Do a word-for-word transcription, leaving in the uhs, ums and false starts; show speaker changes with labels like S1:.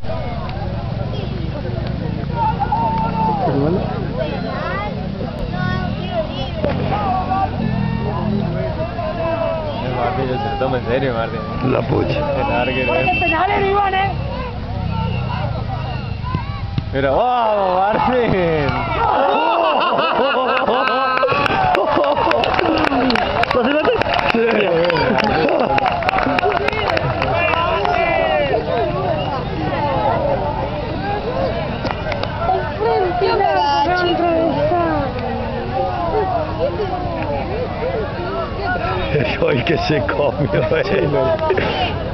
S1: Martín, yo se lo tomo en serio, Martín.
S2: La pucha.
S3: penales, Iván, eh.
S1: Mira, ¡wow, Martín!
S2: Soy que se comió, eh.